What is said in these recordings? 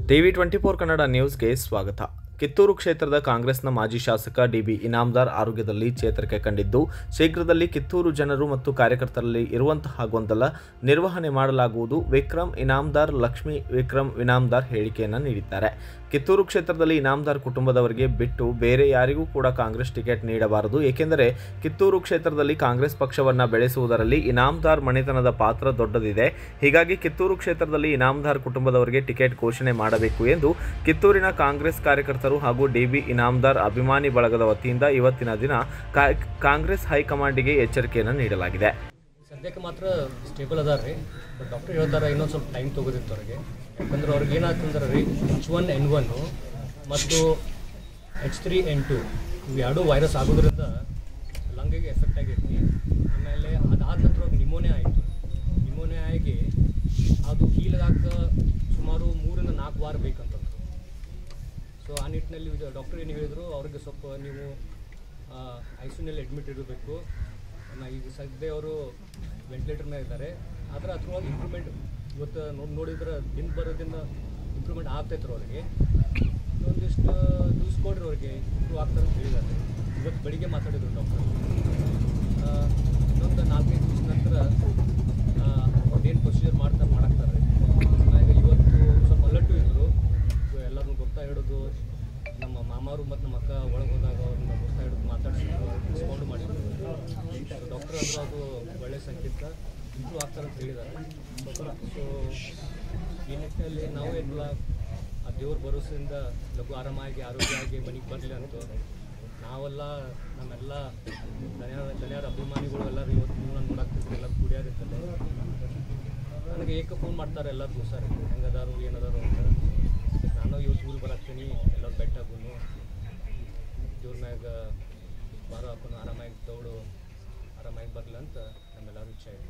TV24 Kannada ನ್ಯೂಸ್ಗೆ ಸ್ವಾಗತ. ಕಿತ್ತೂರು ಕ್ಷೇತ್ರದ ಕಾಂಗ್ರೆಸ್ನ ಮಾಜಿ ಶಾಸಕ ಡಿ.ಬಿ. ಇನಾಮದಾರ್ ಆರೋಗ್ಯದಲ್ಲಿ ಚೇತರಿಕೆ ಕಂಡಿದ್ದು, ಶೀಘ್ರದಲ್ಲಿ ಕಿತ್ತೂರು ಜನರು ಮತ್ತು ಕಾರ್ಯಕರ್ತರಲ್ಲಿ ಇರುವಂತಹ ಗೊಂದಲ ನಿರ್ವಹಣೆ ಮಾಡಲಾಗುವುದು. ವಿಕ್ರಮ್ ಇನಾಮದಾರ್ ಲಕ್ಷ್ಮಿ ವಿಕ್ರಮ್ ಇನಾಮದಾರ್ ಹೇಳಿಕೆಯನ್ನು ನೀಡಿದ್ದಾರೆ. ಕಿತ್ತೂರು ಕ್ಷೇತ್ರದಲ್ಲಿ ಇನಾಮದಾರ್ ಕುಟುಂಬದವರಿಗೆ ಬಿಟ್ಟು ಬೇರೆ ಯಾರಿಗೂ ಕೂಡ ಕಾಂಗ್ರೆಸ್ ಟಿಕೆಟ್ ನೀಡಬಾರದು. ಏಕೆಂದರೆ ಕಿತ್ತೂರು ಕ್ಷೇತ್ರದಲ್ಲಿ ಕಾಂಗ್ರೆಸ್ ಪಕ್ಷವನ್ನು ಬೆಳೆಸುವುದರಲ್ಲಿ ಇನಾಮದಾರ್ ಮನೆತನದ ಪಾತ್ರ ದೊಡ್ಡದಿದೆ. ಹೀಗಾಗಿ ಕಿತ್ತೂರು ಕ್ಷೇತ್ರದಲ್ಲಿ ಇನಾಮದಾರ್ ಕುಟುಂಬದವರಿಗೆ ಟಿಕೆಟ್ ಘೋಷಣೆ ಮಾಡಬೇಕು ಎಂದು ಕಿತ್ತೂರಿನ ಕಾಂಗ್ರೆಸ್ ಕಾರ್ಯಕರ್ತರು ಹಾಗೂ ಡಿ.ಬಿ. ಇನಾಮದಾರ್ ಅಭಿಮಾನಿ ಬಳಗದ ವತಿಯಿಂದ ಇವತ್ತಿನ ದಿನ ಕಾಂಗ್ರೆಸ್ ಹೈಕಮಾಂಡಿಗೆ ಎಚ್ಚರಿಕೆಯನ್ನು ನೀಡಲಾಗಿದೆ. ಸದ್ಯಕ್ಕೆ ಮಾತ್ರ ಸ್ಟೇಬಲ್ ಅದಾರ ರೀ. ಬಟ್ ಡಾಕ್ಟರ್ ಹೇಳ್ತಾರೆ ಇನ್ನೊಂದು ಸ್ವಲ್ಪ ಟೈಮ್ ತೊಗೋದಿತ್ತು ಅವ್ರಿಗೆ. ಯಾಕಂದ್ರೆ ಅವ್ರಿಗೆ ಏನಾಗ್ತಂದ್ರೆ ರೀ H1N1 ಮತ್ತು H3N2 ಇವು ಎರಡೂ ವೈರಸ್ ಆಗೋದ್ರಿಂದ ಲಂಗಿಗೆ ಎಫೆಕ್ಟ್ ಆಗೈತಿ. ಆಮೇಲೆ ಅದಾದ ನಂತರ ಅವ್ರಿಗೆ ನಿಮೋನಿಯಾ ಆಯಿತು. ನಿಮೋನಿಯಾ ಆಗಿ ಅದು ಹೀಲಾಗ ಸುಮಾರು 3 ರಿಂದ 4 ವಾರ ಬೇಕಂತಂದ್ರು. ಸೊ ಆ ನಿಟ್ಟಿನಲ್ಲಿ ಡಾಕ್ಟರ್ ಏನು ಹೇಳಿದರು, ಅವ್ರಿಗೆ ಸ್ವಲ್ಪ ನೀವು ಐಸಿಯುನಲ್ಲಿ ಅಡ್ಮಿಟ್ ಇರಬೇಕು. ಈಗ ಸದ್ಯ ಅವರು ವೆಂಟಿಲೇಟರ್ ಮೇಲೆ ಇದ್ದಾರೆ. ಆದರೆ ಅದ್ರೊಳಗೆ ಇಂಪ್ರೂವ್ಮೆಂಟ್ ಇವತ್ತು ನೋಡಿದ್ರೆ ದಿನ ಬರೋದ್ರಿಂದ ಇಂಪ್ರೂವ್ಮೆಂಟ್ ಆಗ್ತೈತ್ರಿ ಅವ್ರಿಗೆ. ಒಂದಿಷ್ಟು ನ್ಯೂಸ್ ಕೊಡ್ರಿ ಅವ್ರಿಗೆ ಇಂಪ್ರೂವ್ ಆಗ್ತಾರೆ ಅಂತ ಹೇಳಿದ್ದಾರೆ. ಇವತ್ತು ಬೆಳಿಗ್ಗೆ ಮಾತಾಡಿದ್ರು ಡಾಕ್ಟರ್. ಇನ್ನೊಂದು 4-5 ದಿವಸ ನಂತರ ಅವ್ರದ್ದೇನು ಪ್ರೊಸೀಜರ್ ಮಾಡಾಕ್ತಾರೆ. ಆಮೇಲೆ ಇವತ್ತು ಸ್ವಲ್ಪ ಅಲರ್ಟು ಇದ್ದರು. ಎಲ್ಲರೂ ಗೊತ್ತಾ ಹಿಡಿದು ನಮ್ಮ ಮಾಮಾರು ಮತ್ತು ನಮ್ಮ ಅಕ್ಕ ಒಳಗೆ ಹೋದಾಗ ಅವ್ರನ್ನ ಗೊತ್ತಾ ಹಿಡಿದು ಮಾತಾಡಿಸಿದ್ರು, ರೆಸ್ಪಾಂಡ್ ಮಾಡಿದ್ರು. ಡಾಕ್ಟರ್ ಅಂದರೂ ಅದು ಒಳ್ಳೆಯ ಸಂಕೇತ, ಇಂಪ್ರೂವ್ ಆಗ್ತಾರೆ ಅಂತ ಹೇಳಿದ್ದಾರೆ. ಸೊ ಈ ನಿಟ್ಟಿನಲ್ಲಿ ನಾವು ಏನಿಲ್ಲ, ಆ ದೇವ್ರ ಭರೋಸೆಯಿಂದ ಲಘು ಆರಾಮಾಗಿ ಆರೋಗ್ಯವಾಗಿ ಮನೆಗೆ ಬರಲಿ ಅಂತ ನಾವೆಲ್ಲ ನಮ್ಮೆಲ್ಲ ದನಿಯಾರ ಅಭಿಮಾನಿಗಳು ಎಲ್ಲರೂ ಇವತ್ತು ನಾನು ನೋಡಾಕ್ತಿರ್ತೀವಿ. ಎಲ್ಲ ಕುಡಿಯೋದಿರ್ತದೆ. ನನಗೆ ಫೋನ್ ಮಾಡ್ತಾರೆ ಎಲ್ಲರಿಗೂ, ಸರ್ ಹೆಂಗದಾರು ಏನದಾರು ಅಂತ. ನಾನು ಇವತ್ತು ಊರು ಬರಾಕ್ತೀನಿ, ಎಲ್ಲರೂ ಬೆಟ್ಟಾಗೂ ದೇವ್ರ ಮ್ಯಾಗ ಬಾರೋ ಹಾಕೊಂಡು ಆರಾಮಾಗಿ ದೌಡು ಆರಾಮಾಗಿ ಬರಲಿ ಅಂತ ನಮ್ಮೆಲ್ಲರೂ ಇಚ್ಛೆ ಇದೆ.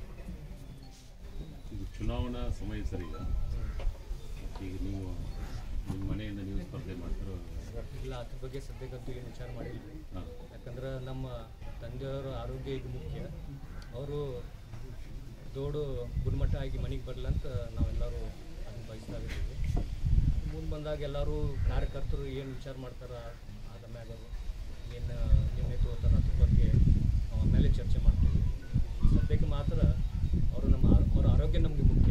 ಇದು ಚುನಾವಣಾ ಸಮಯ ಸರ್. ಈಗ ನೀವು ನಿಮ್ಮ ಮನೆಯಿಂದ ನೀವು ಸ್ಪರ್ಧೆ ಮಾಡ್ತಾರೋ? ಇಲ್ಲ, ಅದ್ರ ಬಗ್ಗೆ ಸದ್ಯಕ್ಕಂತೂ ಏನು ವಿಚಾರ ಮಾಡಿಲ್ಲ ರೀ. ಯಾಕಂದ್ರೆ ನಮ್ಮ ತಂದೆಯವರ ಆರೋಗ್ಯ ಇದು ಮುಖ್ಯ. ಅವರು ದೊಡ್ಡ ಗುಣಮಟ್ಟ ಆಗಿ ಮನೆಗೆ ಬರಲಿ ಅಂತ ನಾವೆಲ್ಲರೂ ಅದನ್ನು ಬಯಸ್ತಾ ಇದ್ದೀವಿ. ಮುಂದೆ ಬಂದಾಗ ಎಲ್ಲರೂ ಕಾರ್ಯಕರ್ತರು ಏನು ವಿಚಾರ ಮಾಡ್ತಾರೆ, ಅದ್ರ ಮ್ಯಾಗ ಏನು ನಿರ್ಣಯ ತಗೋತಾರೆ ಅದ್ರ ಬಗ್ಗೆ ನಾವು ಆಮೇಲೆ ಚರ್ಚೆ ಮಾಡ್ತೀವಿ. ಸದ್ಯಕ್ಕೆ ಮಾತ್ರ ಅವರ ಆರೋಗ್ಯ ನಮಗೆ ಮುಖ್ಯ.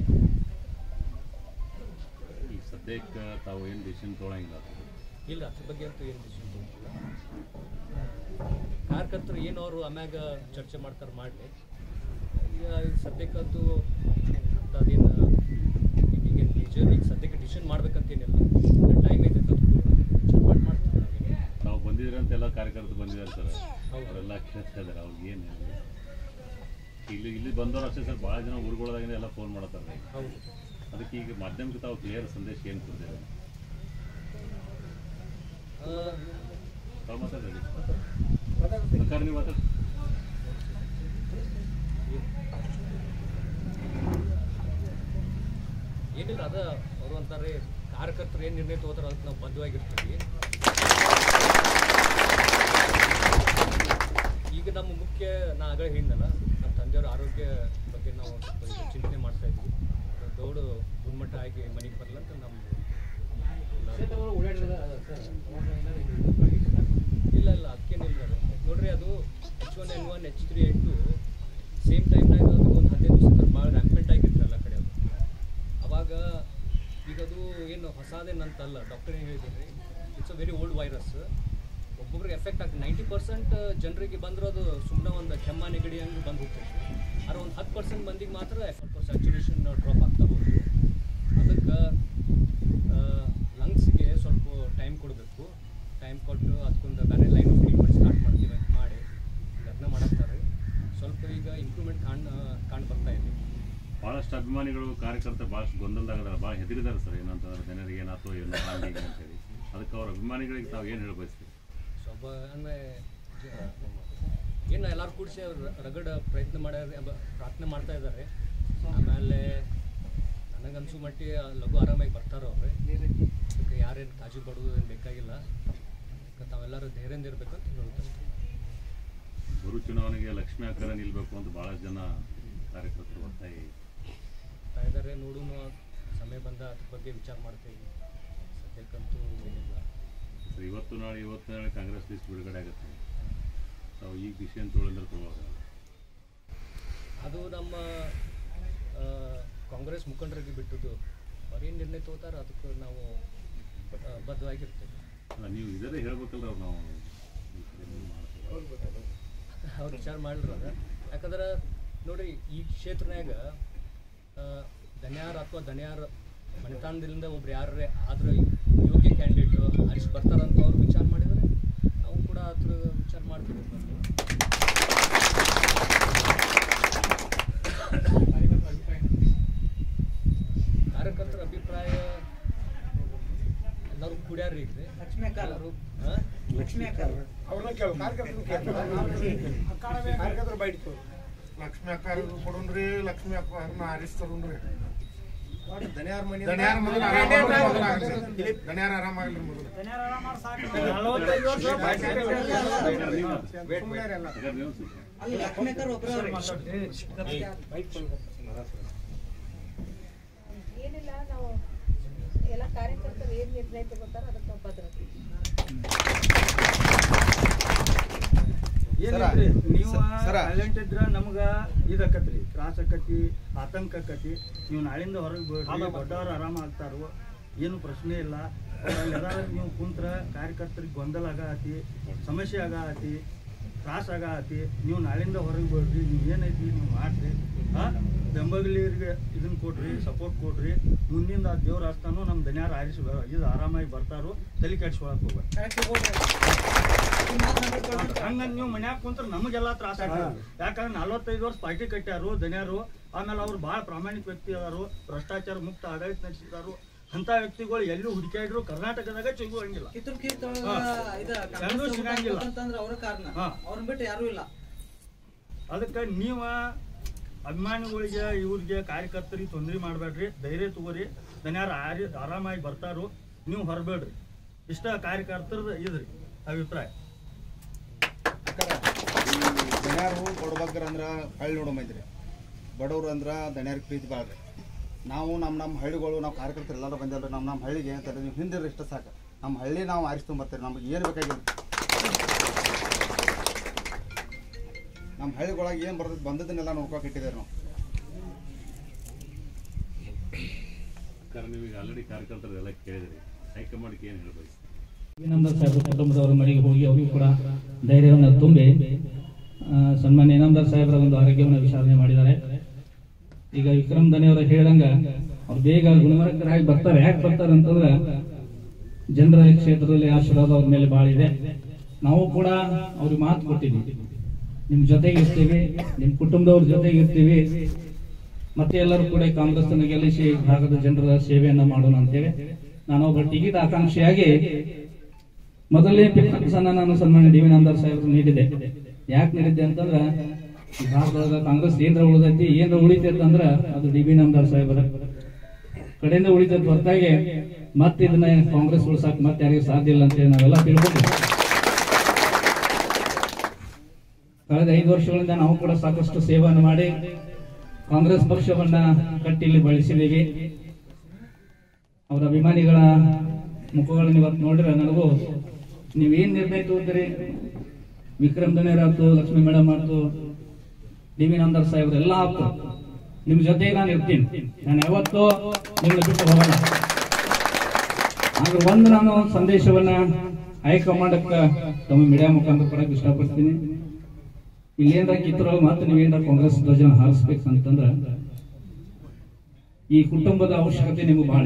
ಈಗ ಸದ್ಯಕ್ಕೆ ತಾವು ಏನು ಡಿಸಿಷನ್ ತೊಗೊಳಂಗಿಲ್ಲ? ಇಲ್ಲ, ಅದ್ರ ಬಗ್ಗೆ ಅಂತೂ ಏನು ಡಿಸಿಷನ್ ತೊಗೊಳಿಲ್ಲ. ಕಾರ್ಯಕರ್ತರು ಏನು ಅವರು ಆಮ್ಯಾಗ ಚರ್ಚೆ ಮಾಡ್ತಾರೆ ಮಾಡಲಿ. ಈಗ ಸದ್ಯಕ್ಕಂತೂ ಅದೇನು ಈಗ ನಿಜ ಈಗ ಸದ್ಯಕ್ಕೆ ಡಿಸಿಷನ್ ಮಾಡ್ಬೇಕಂತೇನಿಲ್ಲ. ಟೈಮ್ ಇದೆ, ಮಾಡ್ತಾರೆ. ತಾವು ಬಂದಿದ್ರೆ ಅಂತ ಎಲ್ಲ ಕಾರ್ಯಕರ್ತರು ಬಂದಿದ್ದಾರೆ ಸರ್. ಅವರೆಲ್ಲ ಕೇಳ್ತಾ ಇದ್ದಾರೆ. ಅವ್ರಿಗೆ ಏನು ಇಲ್ಲಿ ಬಂದವರು ಅಷ್ಟೇ ಸರ್. ಭಾಳ ಜನ ಊರುಗಳಾಗಿಂದ ಎಲ್ಲ ಫೋನ್ ಮಾಡತ್ತಾರೆ. ಹೌದು. ಅದಕ್ಕೆ ಈಗ ಮಾಧ್ಯಮಕ್ಕೆ ತಾವು ಕ್ಲಿಯರ್ ಸಂದೇಶ ಏನು ಕೊಡ್ತೀರಾ? ತಾವು ಮಾತಾಡ್ರಿ ಸರ್ಕಾರ, ನೀವು ಮಾತಾಡಿ. ಏನಿಲ್ಲ, ಅದ ಅವರು ಅಂತಾರೆ ಕಾರ್ಯಕರ್ತರು ಏನು ನಿರ್ಣಯ ತಗೋತಾರೆ ಅದಕ್ಕೆ ನಾವು ಬದ್ಧವಾಗಿರ್ತೀವಿ. ಈಗ ನಮ್ಮ ಮುಖ್ಯ ನಾ ಆಗ ಹೇಳಿದ್ನಲ್ಲ, ನಮ್ಮ ತಂದೆಯವರ ಆರೋಗ್ಯ ಬಗ್ಗೆ ನಾವು ಚಿಂತನೆ ಮಾಡ್ತಾ ಇದ್ವಿ. ದೊಡ್ಡ ಗುಣಮಟ್ಟ ಆಗಿ ಮನೆಗೆ ಬರಲ್ಲ ಅಂತ ನಮ್ಮ ಇಲ್ಲ ಅದಕ್ಕೇನಿಲ್ಲ ನೋಡ್ರಿ. ಅದು H1N1 H3N2 ಸೇಮ್ ಟೈಮ್ನಾಗ ಅದು ಒಂದು 15 ದಿವಸ ಭಾಳ ರ್ಯಾಂಪೆಂಟ್ ಆಗಿರ್ತಾರಲ್ಲ ಕಡೆ. ಅದು ಅವಾಗ ಈಗ ಅದು ಏನು ಹೊಸದೇನಂತಲ್ಲ. ಡಾಕ್ಟರ್ ಏನು ಹೇಳಿದ್ದೀನಿ, it's a very old virus. ಒಬ್ಬೊಬ್ರಿಗೆ ಎಫೆಕ್ಟ್ ಆಗ್ತದೆ. 90% ಜನರಿಗೆ ಬಂದರೂ ಅದು ಸುಮ್ಮನೆ ಒಂದು ಕೆಮ್ಮ ನೆಗಡಿ ಹಂಗೆ ಬಂದು ಹೋಗ್ತೈತಿ. ಆದರೆ ಒಂದು 10% ಮಂದಿಗೆ ಮಾತ್ರ ಸ್ಯಾಚುರೇಷನ್ ಡ್ರಾಪ್ ಆಗ್ತಾ ಹೋಗ್ತದೆ. ಅದಕ್ಕೆ ಲಂಗ್ಸ್ಗೆ ಸ್ವಲ್ಪ ಟೈಮ್ ಕೊಡಬೇಕು. ಟೈಮ್ ಕೊಟ್ಟು ಅದಕ್ಕೊಂದು ಬೇರೆ ಲೈನ್ ಆಫ್ ಟ್ರೀಟ್ಮೆಂಟ್ ಸ್ಟಾರ್ಟ್ ಮಾಡ್ತೀವಿ ಅಂತ ಮಾಡಿ ಯತ್ನ ಮಾಡಾಕ್ತಾರೆ. ಸ್ವಲ್ಪ ಈಗ ಇಂಪ್ರೂವ್ಮೆಂಟ್ ಕಾಣ್ ಬರ್ತಾ ಇದೆ. ಭಾಳಷ್ಟು ಅಭಿಮಾನಿಗಳು ಕಾರ್ಯಕರ್ತರು ಭಾಳಷ್ಟು ಗೊಂದಲದಾಗದಾರ, ಭಾಳ ಹೆದರಿದ್ದಾರೆ ಸರ್. ಏನಂತಂದ್ರೆ ಜನರಿಗೆ ಏನಾಯ್ತು ಏನೋ ಹಾಗೆ ಅಂತೇಳಿ. ಅದಕ್ಕೆ ಅವ್ರ ಅಭಿಮಾನಿಗಳಿಗೆ ತಾವು ಏನು ಹೇಳಿ ಬಯಸ್ತೀವಿ? ಸ್ವಲ್ಪ ಅಂದರೆ ಏನು ಎಲ್ಲರೂ ಕೂಡಿಸಿ ರಗಡ ಪ್ರಾರ್ಥನೆ ಮಾಡ್ತಾ ಇದ್ದಾರೆ. ಆಮೇಲೆ ನನಗನ್ಸು ಮಟ್ಟಿಗೆ ಲಘು ಆರಾಮಾಗಿ ಬರ್ತಾರೋ ಅವ್ರೆ. ಅದಕ್ಕೆ ಯಾರೇನು ಕಾಳಜಿ ಪಡೋದು ಏನು ಬೇಕಾಗಿಲ್ಲ. ತಾವೆಲ್ಲರೂ ಧೈರ್ಯದಿಂದ ಇರಬೇಕು ಅಂತ ಹೇಳ್ತಾರೆ. ಬರೋ ಚುನಾವಣೆಗೆ ಲಕ್ಷ್ಮೀ ಅಕ್ಕರ ನಿಲ್ಲಬೇಕು ಅಂತ ಭಾಳ ಜನ ಕಾರ್ಯಕರ್ತರು ಒತ್ತಾಯ ಇದ್ದಾರೆ. ನೋಡೋಣ, ಸಮಯ ಬಂದ ಅದ್ರ ಬಗ್ಗೆ ವಿಚಾರ ಮಾಡ್ತೀವಿ. ಸದ್ಯಕ್ಕಂತೂ ಏನಿಲ್ಲ. ಇವತ್ತು ನಾಳೆ ಕಾಂಗ್ರೆಸ್ ಲಿಸ್ಟ್ ಬಿಡುಗಡೆ ಆಗುತ್ತೆ. ನಾವು ಈಗ ಡಿಸಿಷನ್ ತೊಗೊಳಿದ್ರೆ ತಗೋವಾಗ ಅದು ನಮ್ಮ ಕಾಂಗ್ರೆಸ್ ಮುಖಂಡರಿಗೆ ಬಿಟ್ಟದ್ದು. ಅವ್ರೇನು ನಿರ್ಣಯ ತಗೋತಾರೆ ಅದಕ್ಕೆ ನಾವು ಬದ್ಧವಾಗಿರ್ತೇವೆ. ನೀವು ಇದರೇ ಹೇಳ್ಬೇಕಲ್ಲ ನಾವು ಅವ್ರು ವಿಚಾರ ಮಾಡಿರೋದು. ಯಾಕಂದ್ರೆ ನೋಡಿರಿ, ಈ ಕ್ಷೇತ್ರನಾಗ ದನ್ಯಾರ ಅಥವಾ ದನ್ಯಾರ ಮನೆತನದಿಂದ ಒಬ್ರು ಯಾರೇ ಆದ್ರೆ ಯೋಗ್ಯ ಕ್ಯಾಂಡಿಡೇಟು ಆರಿಸಿ ಬರ್ತಾರಂತ ಅವ್ರು ವಿಚಾರ ಮಾಡಿದರೆ ನಾವು ಕೂಡ ಅದ್ರ ವಿಚಾರ ಮಾಡ್ತೀವಿ. ಕಾರ್ಯಕರ್ತರ ಅಭಿಪ್ರಾಯ ಎಲ್ಲರೂ ಕುಡ್ಯಾರ ಇದ್ರಿ. ಲಕ್ಷ್ಮಿ ಅಕ್ಕ ಕೊಡೋನ್ರಿ, ಲಕ್ಷ್ಮಿ ಅಕ್ಕ ಆರಿಸ್ತಾರನ್ರಿ. ದನ್ಯಾರ ಆರಾಮಾಗಲ್ರಿ ಮೊದಲು. ಏನಿಲ್ಲ, ನಾವು ಎಲ್ಲ ಕಾರ್ಯಕರ್ತರು ಏನ್ ನಿರ್ಣಯ ತಗೋತಾರ ಅದಕ್ಕೆ ಭದ್ರತೆ. ನೀವು ಸೈಲೆಂಟ್ ಇದ್ರ ನಮ್ಗ ಇದಕ್ಕತ್ರಿ, ತ್ರಾಸ ಆಕತಿ, ಆತಂಕ ಆಕತಿ. ನೀವು ನಾಳಿಂದ ಹೊರಗೆ ಬಿಡ್ರಿ, ದೊಡ್ಡವ್ರು ಆರಾಮ ಆಗ್ತಾರೋ ಏನು ಪ್ರಶ್ನೆ ಇಲ್ಲ. ನೀವು ಕುಂತ್ರ ಕಾರ್ಯಕರ್ತರಿಗೆ ಗೊಂದಲ ಆಗತಿ, ಸಮಸ್ಯೆ ಆಗತಿ, ತ್ರಾಸ ಆಗತಿ. ನೀವು ನಾಳಿಂದ ಹೊರಗೆ ಬಿಡ್ರಿ, ನೀವು ಏನೈತಿ ನೀವು ಮಾಡ್ರಿ. ಬೆಂಬಲಿಗರಿಗೆ ಇದನ್ನ ಕೊಡ್ರಿ, ಸಪೋರ್ಟ್ ಕೊಡ್ರಿ. ಮುಂದಿನ ದೇವ್ರ ಆಸ್ಥಾನು ನಮ್ಮ ದನ್ಯಾರ ಆರಿಸಿ ಇದು ಆರಾಮಾಗಿ ಬರ್ತಾರೋ, ತಲೆ ಕೆಡ್ಸ್ಕೊಳಕ್ ಹೋಗ್ಬೇಡಿ. ಹಂಗ ನೀವು ಮನ್ಯಾಗ ಕುಂತ್ರ ನಮಗೆಲ್ಲ ತ್ರಾಸ ಆಗ್ತದೆ. ಯಾಕಂದ್ರೆ 45 ವರ್ಷ ಪಾರ್ಟಿ ಕಟ್ಟ್ಯಾರು ದನ್ಯಾರು. ಆಮೇಲೆ ಅವ್ರು ಭಾಳ ಪ್ರಾಮಾಣಿಕ ವ್ಯಕ್ತಿ ಅದಾರು, ಭ್ರಷ್ಟಾಚಾರ ಮುಕ್ತ ಆಡಳಿತ ನಡೆಸಿದಾರು. ಅಂತ ವ್ಯಕ್ತಿಗಳು ಎಲ್ಲೂ ಹುಡುಕಾಡಿದ್ರು ಕರ್ನಾಟಕದಾಗ ಸಿಗುವಂಗಿಲ್ಲ, ಸಿಗಂಗಿಲ್ಲ. ಅದಕ್ಕೆ ನೀವ ಅಭಿಮಾನಿಗಳಿಗೆ ಇವ್ರಿಗೆ ಕಾರ್ಯಕರ್ತರಿಗೆ ತೊಂದರೆ ಮಾಡಬೇಡ್ರಿ, ಧೈರ್ಯ ತಗೋರಿ. ದನ್ಯಾರ ಆರಾಮಾಗಿ ಬರ್ತಾರೋ, ನೀವು ಹೊರಬೇಡ್ರಿ. ಇಷ್ಟ ಕಾರ್ಯಕರ್ತರದ ಇದ್ರಿ ಅಭಿಪ್ರಾಯ. ದಣ್ಯಾರು ಕೊಡ್ಬೇಕ್ರಂದ್ರೆ ಹಳ್ಳಿ ನೋಡಮೈತ್ರಿ. ಬಡವ್ರು ಅಂದ್ರೆ ದಣ್ಯಾರಿಗೆ ಪ್ರೀತಿ ಬಾಳ್ರಿ. ನಾವು ನಮ್ಮ ಹಳ್ಳಿಗಳು, ನಾವು ಕಾರ್ಯಕರ್ತರು ಎಲ್ಲರೂ ಬಂದಿಲ್ಲ. ನಮ್ಮ ಹಳ್ಳಿಗೆ ಏನಂತಾರೆ, ನೀವು ಹಿಂದಿರಿ ಇಷ್ಟ ಸಾಕು. ನಮ್ಮ ಹಳ್ಳಿ ನಾವು ಆರಿಸ್ಕೊಂಬರ್ತೀರಿ, ನಮ್ಗೆ ಏನು ಬೇಕಾಗಿಲ್ಲ. ನಮ್ಮ ಹಳ್ಳಿಗೊಳಗೆ ಏನು ಬರ್ತದೆ ಬಂದದನ್ನೆಲ್ಲ ನೋಡ್ಕೊಕ್ ಇಟ್ಟಿದ್ದಾರೆ ನಾವು. ನಿಮಗೆ ಆಲ್ರೆಡಿ ಕಾರ್ಯಕರ್ತರೆಲ್ಲ ಕೇಳಿದ್ರಿ, ಹೈಕಮಾಂಡ್ಗೆ ಏನು ಹೇಳ್ಬೇಕು? ಇನಾಮದಾರ್ ಸಾಹೇಬ್ರ ಕುಟುಂಬದವರ ಮನೆಗೆ ಹೋಗಿ ಅವರಿಗೂ ಕೂಡ ಧೈರ್ಯವನ್ನು ತುಂಬಿ ಸನ್ಮಾನ್ಯ ಇನಾಮದಾರ್ ಸಾಹೇಬರ ಒಂದು ಆರೋಗ್ಯವನ್ನು ವಿಚಾರಣೆ ಮಾಡಿದ್ದಾರೆ. ಈಗ ವಿಕ್ರಮ್ ದನಿಯವರ ಹೇಳ್ದಂಗ ಅವ್ರು ಬೇಗ ಗುಣಮುಖರಾಗಿ ಬರ್ತಾರೆ. ಯಾಕೆ ಬರ್ತಾರೆ ಅಂತಂದ್ರೆ ಜನರ ಕ್ಷೇತ್ರದಲ್ಲಿ ಆಶೀರ್ವಾದ ಅವ್ರ ಮೇಲೆ ಭಾಳ ಇದೆ. ನಾವು ಕೂಡ ಅವ್ರಿಗೆ ಮಾತು ಕೊಟ್ಟಿದ್ದೀವಿ, ನಿಮ್ ಜೊತೆಗೆ ಇರ್ತೀವಿ, ನಿಮ್ ಕುಟುಂಬದವ್ರ ಜೊತೆಗೆ ಇರ್ತೀವಿ, ಮತ್ತೆ ಎಲ್ಲರೂ ಕೂಡ ಕಾಂಗ್ರೆಸ್ ಅನ್ನು ಗೆಲ್ಲಿಸಿ ಭಾಗದ ಜನರ ಸೇವೆಯನ್ನ ಮಾಡೋಣ ಅಂತೇಳಿ ನಾನು ಒಬ್ಬ ಟಿಕೆಟ್ ಆಕಾಂಕ್ಷಿಯಾಗಿ ಮೊದಲನೇ ಪಿಕ್ಸನ್ನ ನಾನು ಸನ್ಮಾನ್ಯ ಡಿ ವಿ ನಾಮದಾರ್ ಸಾಹೇಬರು ನೀಡಿದೆ. ಯಾಕೆ ನೀಡಿದ್ದೆ ಅಂತಂದ್ರ ಈ ಭಾರತದೊಳಗ ಕಾಂಗ್ರೆಸ್ ಏನ್ರ ಉಳಿದೈತಿ, ಏನ್ರ ಉಳಿತೈತೆ ಅಂದ್ರ ಅದು ಡಿ ವಿ ನಾಮದಾರ್ ಸಾಹೇಬರ ಕಡೆಯಿಂದ ಉಳಿತೈತಿ ಹೊರತಾಗಿ ಮತ್ತೆ ಇದನ್ನ ಕಾಂಗ್ರೆಸ್ ಉಳಿಸಾಕ್ ಮತ್ತೆ ಯಾರಿಗೂ ಸಾಧ್ಯ ಇಲ್ಲ ಅಂತೇಳಿ ನಾವೆಲ್ಲ ತಿಳ್ಕೊಂಡು ಕಳೆದ 5 ವರ್ಷಗಳಿಂದ ನಾವು ಕೂಡ ಸಾಕಷ್ಟು ಸೇವೆಯನ್ನು ಮಾಡಿ ಕಾಂಗ್ರೆಸ್ ಪಕ್ಷವನ್ನ ಕಟ್ಟಿ ಇಲ್ಲಿ ಬಳಸಿದ್ದೀವಿ. ಅವರ ಅಭಿಮಾನಿಗಳ ಮುಖಗಳನ್ನ ಇವತ್ತು ನೋಡಿದ್ರೆ ನನಗೂ ನೀವೇನ್ ನಿರ್ಣಯ ತಗೋತೀರಿ, ವಿಕ್ರಮ್ ದನೇರ್ ಆಯ್ತು, ಲಕ್ಷ್ಮೀ ಮೇಡಮ್ ಆಯ್ತು, ಡಿ ವಿ ನಾಮದಾರ್ ಸಾಹೇಬ್ರು ಎಲ್ಲ ಆಯ್ತು, ನಿಮ್ ಜೊತೆಗೆ ನಾನು ಇರ್ತೀನಿ. ನಾನು ಯಾವತ್ತೂ ನಿಮ್ಮನ್ನ ಬಿಟ್ಟು ಹೋಗಲ್ಲ. ಆದ್ರೆ ಒಂದು ನಾನು ಸಂದೇಶವನ್ನ ಹೈಕಮಾಂಡಕ್ಕೆ ತಮ್ಮ ಮೀಡಿಯಾ ಮುಖಾಂತರ ಕೊಡಕ್ಕೆ ಇಷ್ಟಪಡ್ತೀನಿ. ಇಲ್ಲೇನ್ರ ಕಿತ್ತೂರು ಮತ್ತೆ ನೀವೇನ್ರ ಕಾಂಗ್ರೆಸ್ ಧ್ವಜನ ಹಾರಿಸ್ಬೇಕಂತಂದ್ರ ಈ ಕುಟುಂಬದ ಅವಶ್ಯಕತೆ ನಿಮಗೆ ಬಾಳೆ.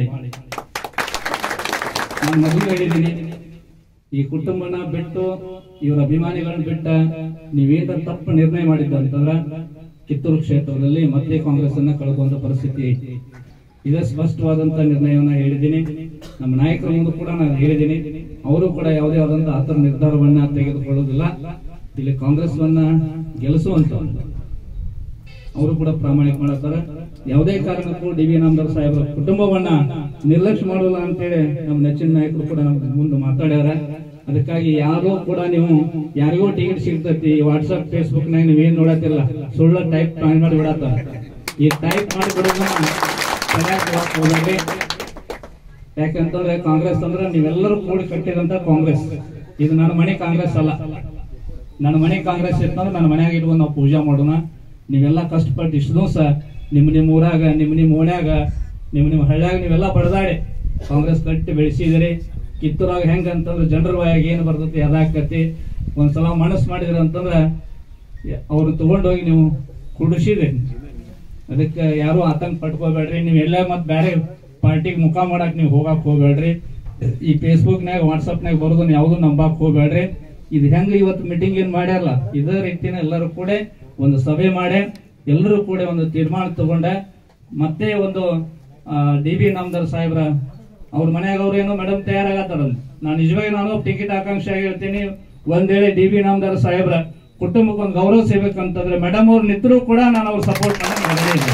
ನಾನು ಮೊದಲು ಹೇಳಿದ್ದೀನಿ, ಈ ಕುಟುಂಬನ ಬಿಟ್ಟು ಇವರ ಅಭಿಮಾನಿಗಳನ್ನ ಬಿಟ್ಟ ನೀವೇನ್ರ ತಪ್ಪು ನಿರ್ಣಯ ಮಾಡಿದ್ದ ಅಂತಂದ್ರ ಕಿತ್ತೂರು ಕ್ಷೇತ್ರದಲ್ಲಿ ಮತ್ತೆ ಕಾಂಗ್ರೆಸ್ ಅನ್ನ ಕಳ್ಕೊಂಡ ಪರಿಸ್ಥಿತಿ ಐತಿ. ಇದೇ ಸ್ಪಷ್ಟವಾದಂತ ನಿರ್ಣಯವನ್ನ ಹೇಳಿದ್ದೀನಿ. ನಮ್ಮ ನಾಯಕರ ಮುಂದೆ ಕೂಡ ನಾನು ಹೇಳಿದ್ದೀನಿ, ಅವರು ಕೂಡ ಯಾವುದೇ ಆದಂತ ಆತರ ನಿರ್ಧಾರವನ್ನ ತೆಗೆದುಕೊಳ್ಳುವುದಿಲ್ಲ. ಇಲ್ಲಿ ಕಾಂಗ್ರೆಸ್ ವನ್ನ ಗೆಲ್ಲಿಸುವಂತ ಅವರು ಕೂಡ ಪ್ರಾಮಾಣಿಕ ಮಾಡುತ್ತಾರೆ. ಯಾವುದೇ ಕಾರಣಕ್ಕೂ ಡಿ ವಿ ನಾಮದಾರ್ ಸಾಹೇಬರ ಕುಟುಂಬವನ್ನ ನಿರ್ಲಕ್ಷ್ಯ ಮಾಡೋಲ್ಲ ಅಂತೇಳಿ ನಮ್ಮ ನೆಚ್ಚಿನ ನಾಯಕರು ಕೂಡ ನಮ್ಮ ಮುಂದೆ ಮಾತಾಡ್ಯಾರ. ಅದಕ್ಕಾಗಿ ಯಾರು ಕೂಡ ನೀವು ಯಾರಿಗೂ ಟಿಕೆಟ್ ಸಿಗ್ತೈತಿ ವಾಟ್ಸ್ಆಪ್ ಫೇಸ್ಬುಕ್ ನಾಗ ನೀವೇನ್ ನೋಡತ್ತಿಲ್ಲ, ಸುಳ್ಳ ಟೈಪ್ ಮಾಡಿ ಬಿಡತ್ತ. ಈ ಟೈಪ್ ಮಾಡಿ ಬಿಡೋದನ್ನ ಯಾಕಂತಂದ್ರೆ ಕಾಂಗ್ರೆಸ್ ಅಂದ್ರೆ ನೀವೆಲ್ಲರೂ ಕೂಡಿ ಕಟ್ಟಿದಂತ ಕಾಂಗ್ರೆಸ್. ಇದು ನನ್ನ ಮನೆ ಕಾಂಗ್ರೆಸ್ ಅಲ್ಲ. ನನ್ನ ಮನೆ ಕಾಂಗ್ರೆಸ್ ಇತ್ತಂದ್ರೆ ನನ್ನ ಮನ್ಯಾಗ ಇಟ್ಕೊಂಡು ನಾವು ಪೂಜೆ ಮಾಡೋಣ. ನೀವೆಲ್ಲ ಕಷ್ಟಪಟ್ಟು ಇಷ್ಟು ದಿವಸ ನಿಮ್ಮ ಊರಾಗ ನಿಮ್ಮ ಓಣ್ಯಾಗ ನಿಮ್ಮ ಹಳ್ಳ್ಯಾಗ ನೀವೆಲ್ಲ ಬಡದಾಡಿ ಕಾಂಗ್ರೆಸ್ ಕಟ್ಟಿ ಬೆಳೆಸಿದಿರಿ. ಕಿತ್ತೂರಾಗ ಹೆಂಗಂತಂದ್ರೆ ಜನರ ಬಾಯಾಗ ಏನು ಬರ್ತೈತಿ ಅದಾಕತಿ. ಒಂದ್ಸಲ ಮನಸ್ಸು ಮಾಡಿದ್ರಿ ಅಂತಂದ್ರೆ ಅವ್ರು ತಗೊಂಡೋಗಿ ನೀವು ಕುಡಿಸಿದ್ರಿ. ಅದಕ್ಕೆ ಯಾರು ಆತಂಕ ಪಟ್ಕೋಬೇಡ್ರಿ. ನೀವು ಎಲ್ಲ ಮತ್ತೆ ಬೇರೆ ಪಾರ್ಟಿಗೆ ಮುಖ ಮಾಡಕ್ ನೀವು ಹೋಗಕ್ ಹೋಗ್ಬೇಡ್ರಿ. ಈ ಫೇಸ್ಬುಕ್ನಾಗ ವಾಟ್ಸಪ್ನಾಗ ಬರೋದನ್ನ ಯಾವ್ದು ನಂಬಕ್ ಹೋಗ್ಬೇಡ್ರಿ. ಇದು ಹೆಂಗ ಇವತ್ತು ಮೀಟಿಂಗ್ ಏನ್ ಮಾಡ್ಯಾರಲ್ಲ ಇದೇ ರೀತಿನ ಎಲ್ಲರೂ ಕೂಡ ಒಂದು ಸಭೆ ಮಾಡಿ ಎಲ್ಲರೂ ಕೂಡ ಒಂದು ತೀರ್ಮಾನ ತಗೊಂಡ ಮತ್ತೆ ಒಂದು DB ಇನಾಮದಾರ್ ಸಾಹೇಬ್ರ ಅವ್ರ ಮನ್ಯಾಗ ಅವ್ರು ಏನೋ ಮೇಡಮ್ ತಯಾರಾಗತ್ತಾರಲ್ಲ. ನಾನು ಟಿಕೆಟ್ ಆಕಾಂಕ್ಷಿ ಆಗಿರ್ತೀನಿ. ಒಂದ್ ವೇಳೆ DB ಇನಾಮದಾರ್ ಸಾಹೇಬ್ರ ಕುಟುಂಬಕ್ಕೆ ಒಂದು ಗೌರವ ಸಿಗ್ಬೇಕಂತಂದ್ರೆ ಮೇಡಮ್ ಅವ್ರು ನಿಂತರೂ ಕೂಡ ನಾನು ಅವ್ರ ಸಪೋರ್ಟ್ ಮಾಡಿ.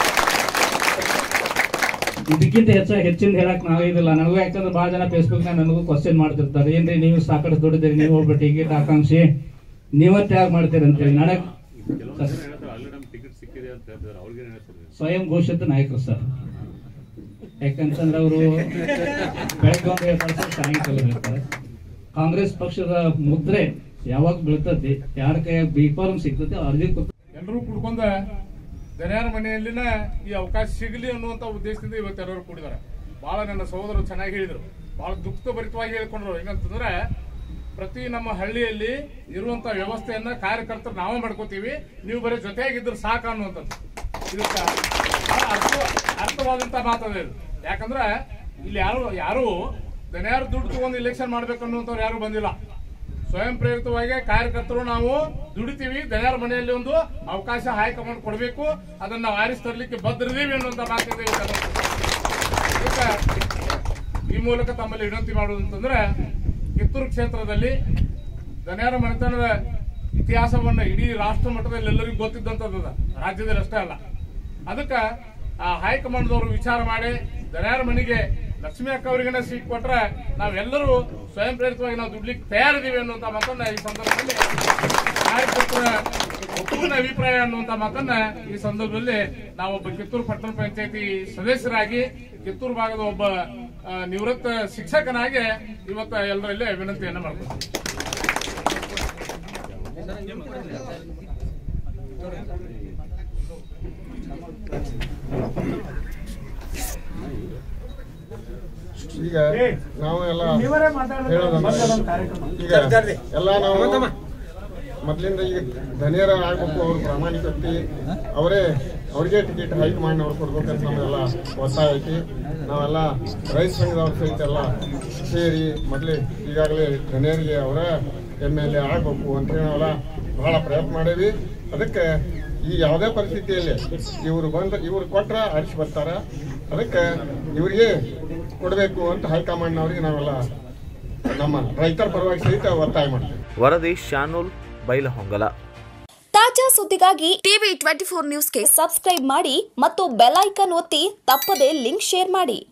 ಇದಕ್ಕಿಂತ ಹೆಚ್ಚಿಂದ ಹೇಳಕ್ ನಾವಿದಿಲ್ಲ. ನನಗೂ ಯಾಕಂದ್ರೆ ಬಹಳ ಜನ ಫೇಸ್ಬುಕ್ ನಾಗ ನನಗೂ ಕ್ವಶನ್ ಮಾಡ್ತಿರ್ತಾರೆ, ಏನ್ರಿ ನೀವು ಸಾಕಷ್ಟು ದುಡಿದಿರಿ, ನೀವು ಒಬ್ಬ ಟಿಕೆಟ್ ಆಕಾಂಕ್ಷಿ, ನೀವತ್ತೆ ಯಾಕೆ ಮಾಡ್ತೀರಿ ಅಂತೇಳಿ. ನನಗ್ ಸ್ವಯಂ ಘೋಷಿತ ನಾಯಕರು ಸರ್. ಯಾಕಂತಂದ್ರೆ ಅವರು ಬೆಳಗ್ಗೆ ಒಂದು ಹೇಳ್ತಾರೆ, ಸಾಯಂಕಾಲ ಹೇಳ್ತಾರೆ. ಕಾಂಗ್ರೆಸ್ ಪಕ್ಷದ ಮುದ್ರೆ ಯಾವಾಗ ಬೀಳ್ತತಿ, ಯಾರ ಕೈಯಾಗ ಬಿಫಾರ್ಮ್ ಸಿಗ್ತತಿ ಅರ್ಜಿ ಎಲ್ಲರೂ ಕುಡ್ಕೊಂಡ ದನಿಯಾರ ಮನೆಯಲ್ಲಿನ ಈ ಅವಕಾಶ ಸಿಗಲಿ ಅನ್ನುವಂತ ಉದ್ದೇಶದಿಂದ ಇವತ್ತು ಎಲ್ಲರೂ ಕೂಡಿದ್ದಾರೆ. ಬಹಳ ನನ್ನ ಸಹೋದರರು ಚೆನ್ನಾಗಿ ಹೇಳಿದರು, ಬಹಳ ದುಃಖಭರಿತವಾಗಿ ಹೇಳ್ಕೊಂಡ್ರು. ಏನಂತಂದ್ರೆ ಪ್ರತಿ ನಮ್ಮ ಹಳ್ಳಿಯಲ್ಲಿ ಇರುವಂತ ವ್ಯವಸ್ಥೆಯನ್ನ ಕಾರ್ಯಕರ್ತರು ನಾವೇ ಮಾಡ್ಕೋತೀವಿ, ನೀವು ಬರೀ ಜೊತೆಯಾಗಿದ್ರೆ ಸಾಕು ಅನ್ನುವಂಥದ್ದು. ಇದಕ್ಕೆ ಅರ್ಥವಾದಂತ ಮಾತದ ಇದು. ಯಾಕಂದ್ರೆ ಇಲ್ಲಿ ಯಾರು ದನಿಯಾರು ದುಡ್ಡು ತಗೊಂಡು ಇಲೆಕ್ಷನ್ ಮಾಡ್ಬೇಕನ್ನುವಂಥವ್ರು ಯಾರು ಬಂದಿಲ್ಲ. ಸ್ವಯಂ ಪ್ರೇರಿತವಾಗಿ ಕಾರ್ಯಕರ್ತರು ನಾವು ದುಡಿತೀವಿ. ದನಿಯಾರ ಮನೆಯಲ್ಲಿ ಒಂದು ಅವಕಾಶ ಹೈಕಮಾಂಡ್ ಕೊಡಬೇಕು, ಅದನ್ನ ನಾವು ಆರಿಸಿ ತರಲಿಕ್ಕೆ ಬದ್ಧರಿದ್ದೀವಿ ಅನ್ನುವಂತ ಮಾತಿದೆ. ಈ ಮೂಲಕ ತಮ್ಮಲ್ಲಿ ವಿನಂತಿ ಮಾಡುವುದು ಅಂತಂದ್ರೆ, ಕಿತ್ತೂರು ಕ್ಷೇತ್ರದಲ್ಲಿ ದನಿಯಾರ ಮನೆತನದ ಇತಿಹಾಸವನ್ನ ಇಡೀ ರಾಷ್ಟ್ರ ಮಟ್ಟದಲ್ಲಿ ಎಲ್ಲರಿಗೂ ಗೊತ್ತಿದ್ದಂಥದ್ದು, ರಾಜ್ಯದಲ್ಲಿ ಅಷ್ಟೇ ಅಲ್ಲ. ಅದಕ್ಕೆ ಆ ಹೈಕಮಾಂಡ್ದವರು ವಿಚಾರ ಮಾಡಿ ದನಿಯಾರ ಮನೆಗೆ ಲಕ್ಷ್ಮೀ ಅಕ್ಕ ಅವರಿಗೇನ ಸೀಟ್ ಕೊಟ್ರೆ ನಾವೆಲ್ಲರೂ ಸ್ವಯಂ ಪ್ರೇರಿತವಾಗಿ ನಾವು ದುಡ್ಲಿಕ್ಕೆ ತಯಾರಿದ್ದೀವಿ ಅನ್ನುವಂತ ಮಾತನ್ನ ಈ ಸಂದರ್ಭದಲ್ಲಿ ಕಾರ್ಯಕರ್ತರ ಒಪ್ಪುನ ಅಭಿಪ್ರಾಯ ಅನ್ನುವಂತ ಮಾತನ್ನ ಈ ಸಂದರ್ಭದಲ್ಲಿ ನಾವೊಬ್ಬ ಕಿತ್ತೂರು ಪಟ್ಟಣ ಪಂಚಾಯತಿ ಸದಸ್ಯರಾಗಿ ಕಿತ್ತೂರು ಭಾಗದ ಒಬ್ಬ ನಿವೃತ್ತ ಶಿಕ್ಷಕನಾಗಿ ಇವತ್ತು ಎಲ್ಲರಲ್ಲಿ ವಿನಂತಿಯನ್ನ ಮಾಡ್ತೀವಿ. ಈಗ ನಾವು ಎಲ್ಲ ಈಗ ಎಲ್ಲ ನಾವು ಮೊದಲಿಂದ ಈಗ ದನಿಯರ ಆಗ್ಬೇಕು, ಅವ್ರ ಪ್ರಾಮಾಣಿಕತೆ ಅವ್ರಿಗೆ ಟಿಕೆಟ್ ಹೈಕಮಾಂಡ್ ಅವ್ರು ಕೊಡ್ಬೇಕಂತ ನಮ್ಮೆಲ್ಲ ಒತ್ತಾಯ ಐತಿ. ನಾವೆಲ್ಲ ರೈತ ಸಂಘದವ್ರ ಸಹಿತ ಎಲ್ಲ ಸೇರಿ ಮೊದಲೇ ಈಗಾಗಲೇ ದನಿಯರಿಗೆ ಅವರ MLA ಆಗ್ಬೇಕು ಅಂತೇಳಿ ನಾವೆಲ್ಲ ಬಹಳ ಪ್ರಯತ್ನ ಮಾಡೇವಿ. ಅದಕ್ಕೆ ಈ ಯಾವುದೇ ಪರಿಸ್ಥಿತಿಯಲ್ಲಿ ಇವ್ರು ಕೊಟ್ರ ಆರಿಸಿ ಬರ್ತಾರ. ಅದಕ್ಕೆ ಇವರಿಗೆ ಕೊಡಬೇಕು ಅಂತ ಹೈಕಮಾಂಡ್ನವ್ರಿಗೆ ನಾವೆಲ್ಲ ನಮ್ಮ ರೈತರ ಪರವಾಗಿ ಸಹಿತ ಒತ್ತಾಯ ಮಾಡ್ತೀವಿ. ವರದಿ ಶಾನೂಲ್ ಬೈಲಹೊಂಗಲ. ತಾಜಾ ಸುದ್ದಿಗಾಗಿ TV 24 ನ್ಯೂಸ್ಗೆ ಸಬ್ಸ್ಕ್ರೈಬ್ ಮಾಡಿ ಮತ್ತು ಬೆಲ್ ಐಕಾನ್ ಒತ್ತಿ ತಪ್ಪದೇ ಲಿಂಕ್ ಶೇರ್ ಮಾಡಿ.